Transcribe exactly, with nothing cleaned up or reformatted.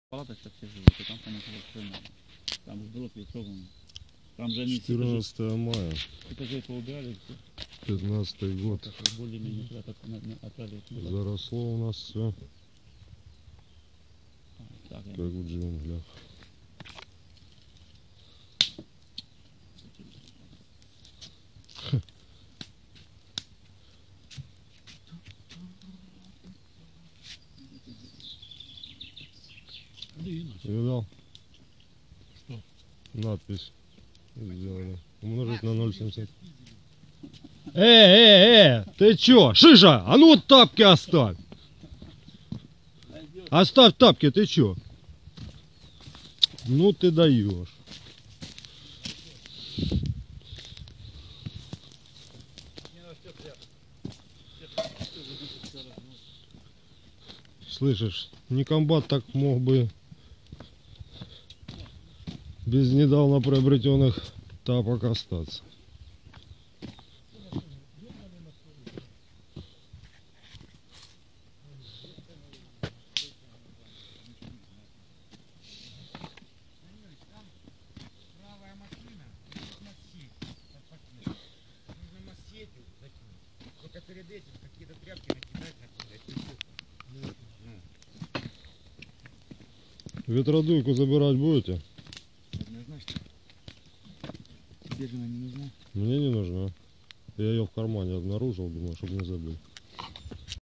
Палата сейчас все живут, и там, конечно, все надо. Там же было пересобрано. Там же они... четырнадцатое мая. Этажей поубирали, все. пятнадцатый год. Более-менее отправили. Заросло у нас все. Так, как в джунглях. Видал? Что? Надпись сделали. Умножить на ноль целых семьдесят. Э, э, э, ты чё? Шиша, а ну вот тапки оставь. Оставь тапки, ты чё? Ну ты даешь. Слышишь, не комбат так мог бы без недавно приобретенных тапок остаться. Перед этим какие-то тряпки накидать надо. Ветродуйку забирать будете? Однозначно. Тебе же она не нужна. Мне не нужна. Я ее в кармане обнаружил, думаю, чтобы не забыл.